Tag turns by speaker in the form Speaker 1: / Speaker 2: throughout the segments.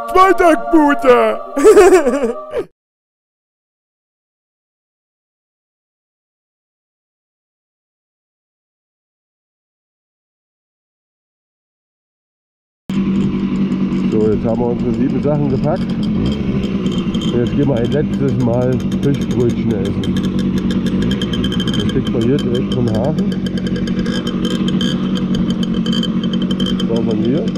Speaker 1: Zweitaktbude! So, jetzt haben wir unsere 7 Sachen gepackt. Und jetzt gehen wir ein letztes Mal Fischbrötchen essen. Das kriegt man hier direkt vom Hafen. Das war von hier.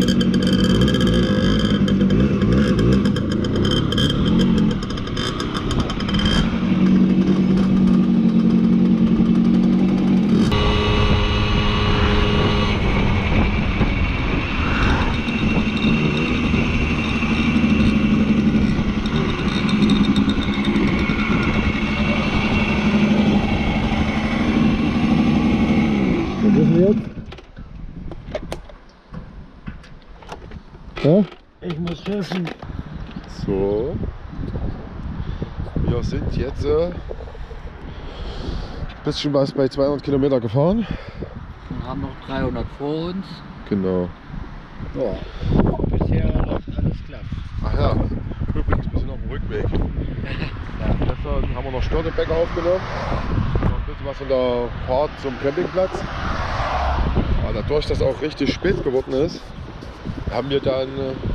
Speaker 1: Ja?
Speaker 2: Ich muss schiffen.
Speaker 1: So. Wir sind jetzt ein bisschen was bei 200 Kilometer gefahren.
Speaker 2: Und haben noch 300 vor uns.
Speaker 1: Genau.
Speaker 2: Ja. Bisher läuft alles klar.
Speaker 1: Ach ja, übrigens, wir sind auf dem Rückweg. Ja. Gestern haben wir noch Störtebäcker aufgenommen. Noch ein bisschen was von der Fahrt zum Campingplatz. Aber dadurch, dass es auch richtig spät geworden ist, haben wir dann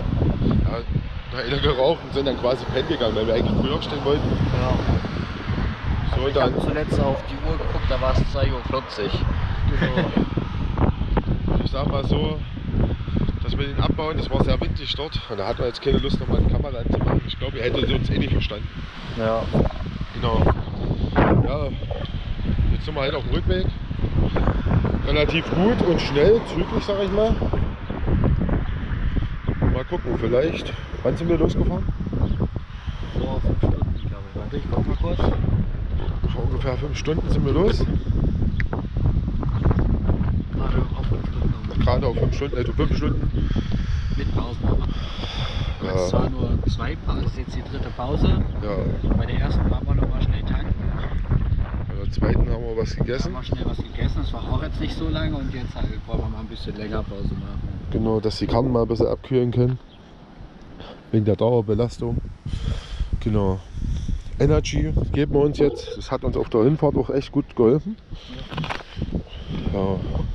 Speaker 1: eine geraucht und sind dann quasi pennen gegangen, weil wir eigentlich früher aufstehen wollten.
Speaker 2: Genau.
Speaker 1: So,
Speaker 2: Also ich habe zuletzt auf die Uhr geguckt, da war es 2:40 Uhr.
Speaker 1: Genau. Ich sag mal so, dass wir den abbauen, das war sehr windig dort und da hatten wir jetzt keine Lust, nochmal eine Kamera anzumachen. Ich glaube, ihr hättet uns eh nicht verstanden.
Speaker 2: Ja.
Speaker 1: Genau. Ja, jetzt sind wir halt auf dem Rückweg. Relativ gut und schnell, zügig, sag ich mal. Mal gucken, vielleicht. Wann sind wir losgefahren?
Speaker 2: Vor 5 Stunden, glaube ich. Warte, ich guck mal kurz.
Speaker 1: Vor ungefähr 5 Stunden sind wir los.
Speaker 2: Gerade auf 5 Stunden.
Speaker 1: Gerade auf 5 Stunden, also 5 Stunden.
Speaker 2: Mit Pausen.
Speaker 1: Ja.
Speaker 2: Es waren nur 2 Pausen, das ist jetzt die 3. Pause.
Speaker 1: Ja.
Speaker 2: Bei der ersten waren wir noch mal schnell tanken.
Speaker 1: Bei der zweiten haben wir was
Speaker 2: Da
Speaker 1: gegessen.
Speaker 2: haben wir schnell was gegessen, das war auch jetzt nicht so lange und jetzt halt wollen wir mal ein bisschen länger Pause machen.
Speaker 1: Genau, dass die Karten mal ein bisschen abkühlen können. Wegen der Dauerbelastung. Genau. Energy geben wir uns jetzt. Das hat uns auf der Hinfahrt auch echt gut geholfen. Ja.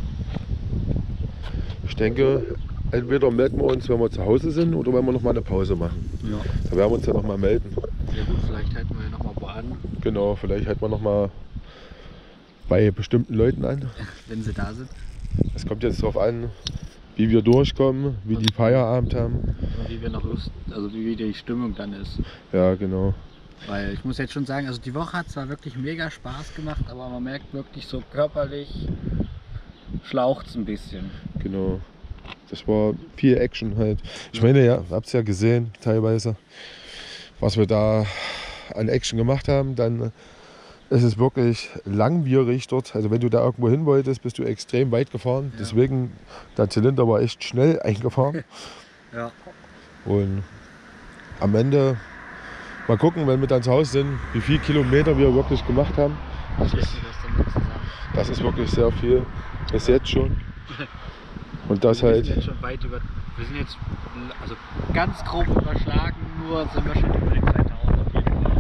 Speaker 1: Ich denke, entweder melden wir uns, wenn wir zu Hause sind, oder wenn wir noch mal eine Pause machen.
Speaker 2: Ja.
Speaker 1: Da werden wir uns ja noch mal melden.
Speaker 2: Ja gut, vielleicht halten wir ja noch mal wo an.
Speaker 1: Genau, vielleicht halten wir noch mal bei bestimmten Leuten an.
Speaker 2: Wenn sie da sind.
Speaker 1: Es kommt jetzt darauf an, wie wir durchkommen, wie die Feierabend haben.
Speaker 2: Und wie wir noch Lust, also wie die Stimmung dann ist.
Speaker 1: Ja, genau.
Speaker 2: Weil ich muss jetzt schon sagen, also die Woche hat zwar wirklich mega Spaß gemacht, aber man merkt wirklich so körperlich schlaucht es ein bisschen.
Speaker 1: Genau. Das war viel Action halt. Ich meine, ja, habt ihr ja gesehen, teilweise, was wir da an Action gemacht haben. Dann ist es wirklich langwierig dort. Also wenn du da irgendwo hin wolltest, bist du extrem weit gefahren. Ja. Deswegen, der Zylinder war echt schnell eingefahren.
Speaker 2: Ja.
Speaker 1: Und am Ende mal gucken, wenn wir dann zu Hause sind, wie viele Kilometer wir wirklich gemacht haben. Das ist wirklich sehr viel. Bis jetzt schon. Und das
Speaker 2: wir
Speaker 1: halt.
Speaker 2: Sind jetzt schon weit über, wir sind jetzt also ganz grob überschlagen, nur sind wir schon über den 2000 auf jeden Fall.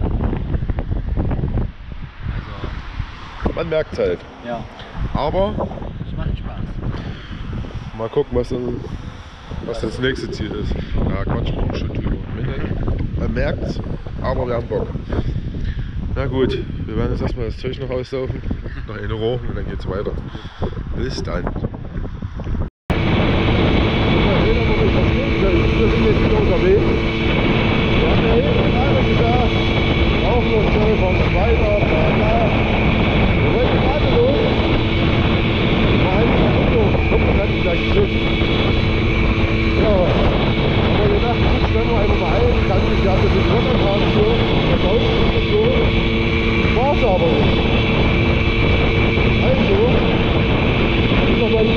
Speaker 2: Also.
Speaker 1: Man merkt halt.
Speaker 2: Ja.
Speaker 1: Aber
Speaker 2: es macht Spaß.
Speaker 1: Mal gucken, was das nächste Ziel ist. Ja, quatschen wir auch schon drüber. Man merkt es, aber wir haben Bock. Na gut, wir werden jetzt erstmal das Zeug noch auslaufen, noch eine rauchen und dann geht's weiter. Bis dann. Wir sind jetzt wieder unterwegs. Wir haben ja eben alle gesagt, auch noch schnell von weiter, bla. Wir wollten gerade los. War eigentlich so, kommt man ganz gleich Schluss. Ja, aber wir dachten, gut, stellen wir einfach mal ein, kann sich ja ein bisschen runterfahren hier, der Bausch und so. War's aber nicht. Also, noch mal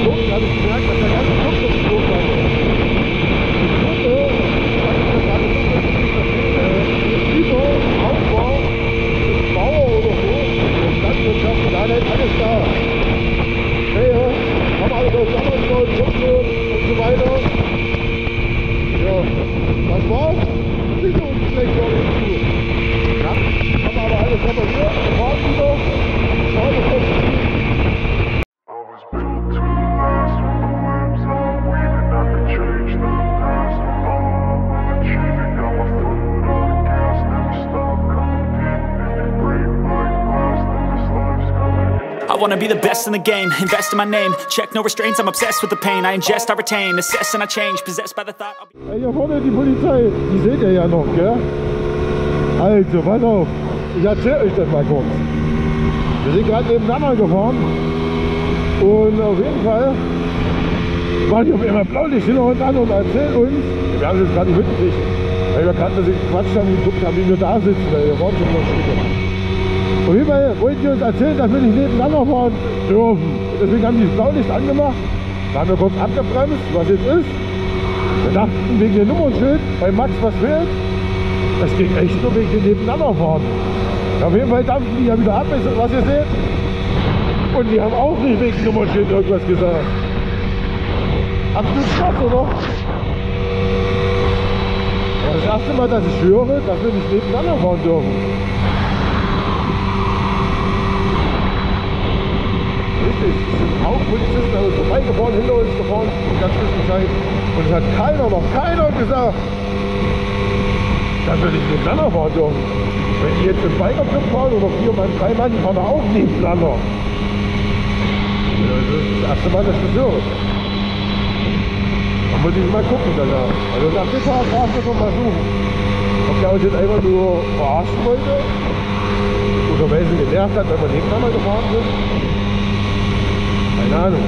Speaker 3: wanna be the best in the game, invest in my name, check no restraints, I'm obsessed with the pain. I ingest, I retain, assess and I change, possessed by the thought I'll be...
Speaker 1: Hier vorne die Polizei, die seht ihr ja noch, gell? Also, pass auf, ich erzähle euch das mal kurz. Wir sind gerade nebeneinander gefahren und auf jeden Fall war ich auf einmal Blaulicht hinter uns an und erzählt uns, wir haben es jetzt gerade nicht mitgekriegt, weil wir gerade ein bisschen gequatscht haben und geguckt haben, wie wir da sitzen, weil wir waren schon noch Stücke. Auf jeden Fall wollten die uns erzählen, dass wir nicht nebeneinander fahren dürfen. Deswegen haben die das Blaulicht angemacht, da haben wir kurz abgebremst, was jetzt ist. Wir dachten wegen dem Nummernschild, bei Max was fehlt. Es ging echt nur wegen dem Nebeneinanderfahren. Auf jeden Fall dampfen die ja wieder ab, was ihr seht. Und die haben auch nicht wegen dem Nummernschild irgendwas gesagt. Habt ihr Spaß, oder? Das erste Mal, dass ich höre, dass wir nicht nebeneinander fahren dürfen. Richtig, es sind auch Polizisten an uns vorbeigefahren, hinter uns gefahren in der Zwischenzeit. Und es hat noch keiner gesagt, dass wir nicht nebeneinander fahren dürfen. Wenn die jetzt im Bikerclub fahren oder 4 Mann, 3 Mann, die fahren da auch nebeneinander. Das ist das erste Mal, dass ich das höre. Da muss ich mal gucken danach. Also nach dem Tag darf ich schon mal suchen. Ob der uns jetzt einfach nur verarschen wollte oder weil sie genervt hat, wenn wir nebeneinander gefahren sind. Keine Ahnung.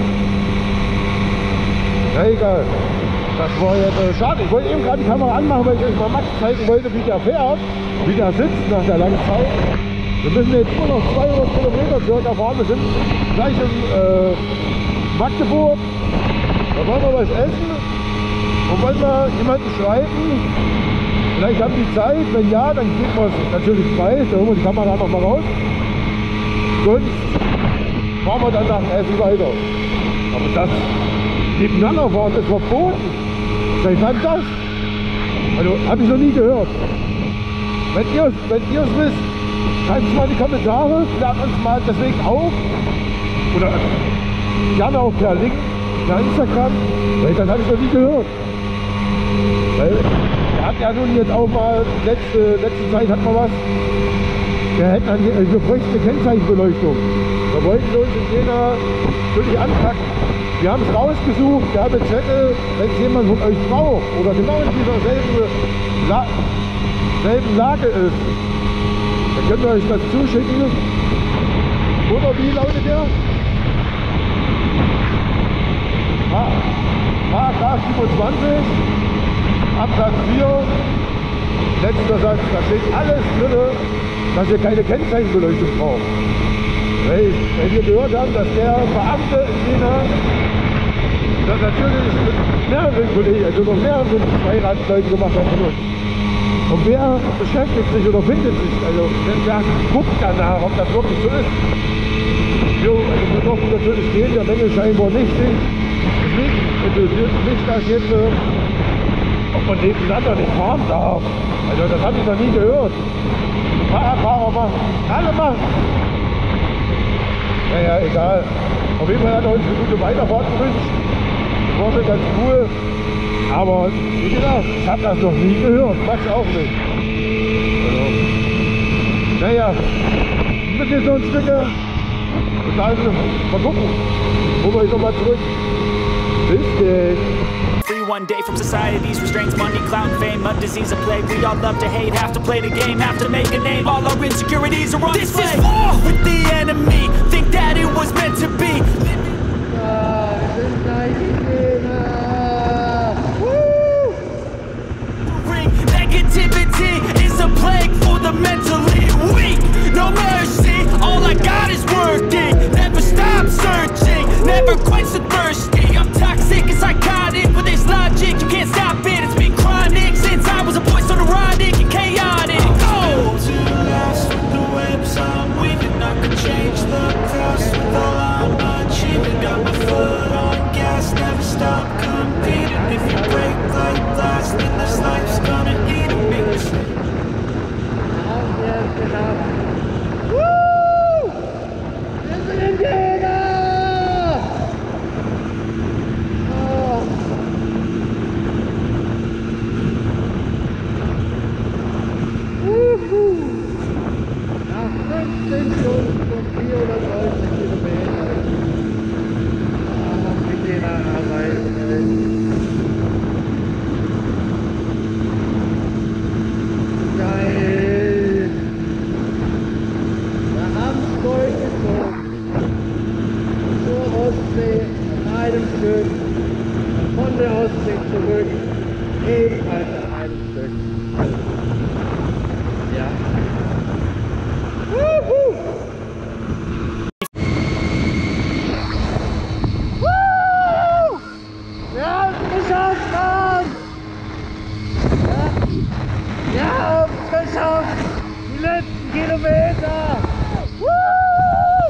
Speaker 1: Na egal. Das war jetzt schade. Ich wollte eben gerade die Kamera anmachen, weil ich euch mal Max zeigen wollte, wie der fährt, wie der sitzt nach der langen Zeit. Wir müssen jetzt nur noch 200 Kilometer circa fahren. Wir sind gleich in Magdeburg. Da wollen wir was essen und wollen wir jemanden schreiben. Vielleicht haben die Zeit. Wenn ja, dann geben wir es natürlich preis. Da holen wir die Kamera noch mal raus. Sonst fahren wir dann nach dem Essen weiter. Aber das nebeneinander fahren ist verboten. Seit wann das? Also habe ich noch nie gehört. Wenn ihr es wisst, schreibt es mal in die Kommentare, klärt uns mal deswegen auf. Oder gerne auch per Link, per Instagram, weil das habe ich noch nie gehört. Weil er hat ja nun jetzt auch mal, letzte Zeit hat man was, der hätte dann, wir bräuchten eine Kennzeichenbeleuchtung. Da wollten wir uns in Jena wirklich anpacken. Wir haben es rausgesucht, wir haben Zettel, wenn es jemand von euch braucht oder genau in dieser selben Lage ist, dann könnt ihr euch das zuschicken. Oder wie lautet der? Paragraph 27, Absatz 4, letzter Satz, da steht alles drin, dass ihr keine Kennzeichenbeleuchtung braucht. Weil wir gehört haben, dass der Beamte in Jena das natürlich mit mehreren Kollegen, also noch mehreren Zweiradsleuten gemacht hat von uns. Und wer beschäftigt sich oder findet sich, also wer guckt danach, ob das wirklich so ist. Wir durften natürlich gehen, der Menge scheinbar nicht. Deswegen interessiert mich das jetzt, ob man nebeneinander nicht fahren darf. Also das habe ich noch nie gehört. Fahrer machen, alle machen. Naja, egal. Auf jeden Fall hat er uns eine gute Weiterfahrt gewünscht. Das war schon ganz cool. Aber wie gesagt, ich habe das noch nie gehört. Max auch nicht. Also, naja, ein bisschen so ein Stück. Und dann mal gucken. Holen wir uns nochmal zurück. Bis denn.
Speaker 3: Free one day from society's restraints, money, clout, fame, a disease, a plague. We all love to hate, have to play the game, have to make a name. All our insecurities are on display. This is war with the enemy. Think that it was meant to be. Negativity is a plague for the mentally weak. No mercy, all I got is working. Never stop searching, never quench the thirsty. I'm toxic and psychotic with this logic. You can't stop it, it's been chronic since I was a boy, so neurotic and chaotic. Oh! To last with the webs I'm weaving, I could change the past with all I'm achieving. Got my foot on gas, never stop competing. If you break like glass, then this life's gonna eat me.
Speaker 1: geil. Geil. Wir haben es durchgezogen. Zur Ostsee an einem Stück. Von der Ostsee zurück. Ebenfalls an einem Stück. Ja. Wuhu! Wir haben es geschafft, Mann! Ja. Wir haben es geschafft! Die letzten Kilometer! Woo!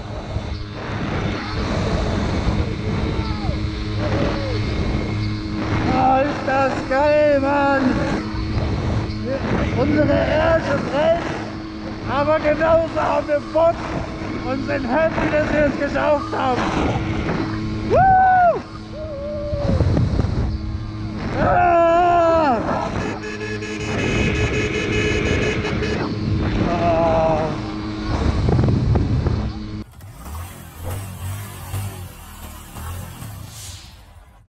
Speaker 1: Oh, ist das geil, Mann! Unsere erste Trend, aber genauso auf dem Bock und sind happy, dass wir es geschafft haben! Woo! Ah!